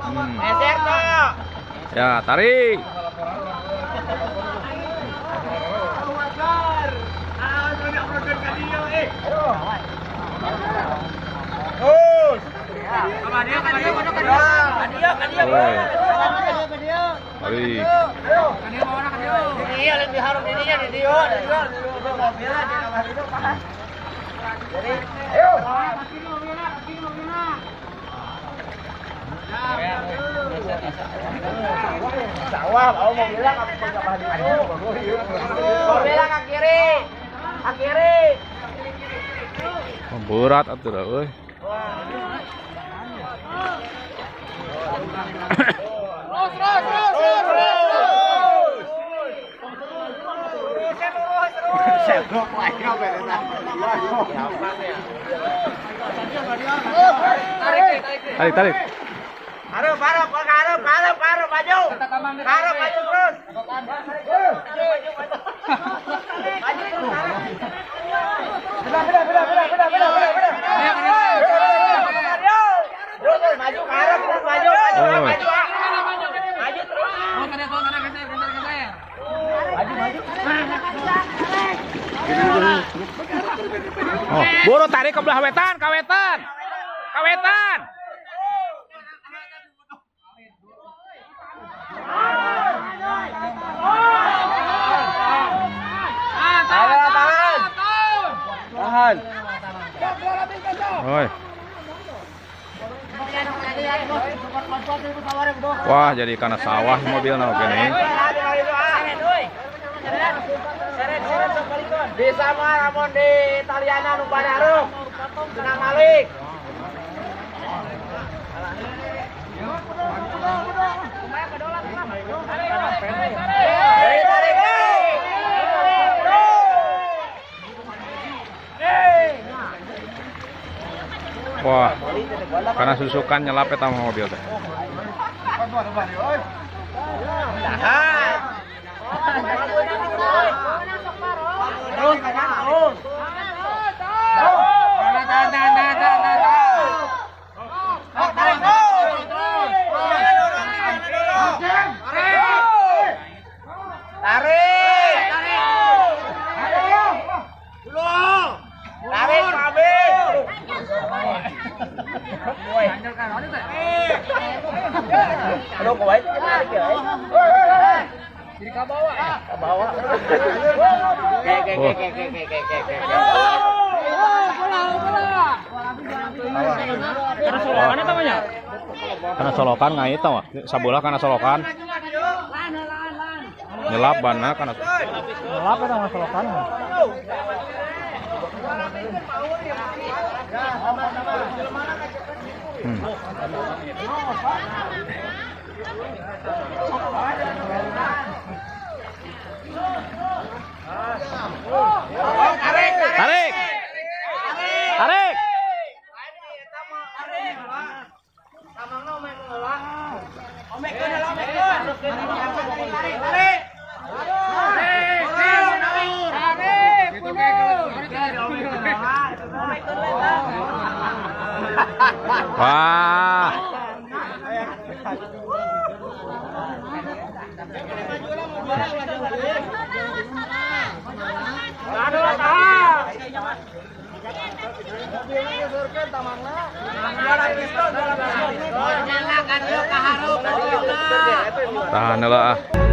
Geser toh. Ya, tarik. Tarik. Iya lebih harum dirinya di dia. Jadi, ayo. Sawah, mau bilang apa itu? Mau bilang ke kiri. Ke kiri. Berat atuh dah euy. Tarik. Harap, maju. Harap, maju terus. Maju terus. Maju, harap terus maju. Maju terus. Oh, buru tarik ke belah wetan, kawetan. Tahan. Oi. Wah, jadi karena sawah mobil nah gini. Bisa mah ramon di Italiana nu Banarum. Senang Malik. Wah, karena susukan nyelap eta mobil teh. Terus terus. Aduh, kuat tarik ya. Jadi ke bawah. Ke bawah. Karena solokan ngait tau sabola karena solokan. Nyelap bana karena nyelap eta mah solokan. Tarik. Wah. Tahan lah.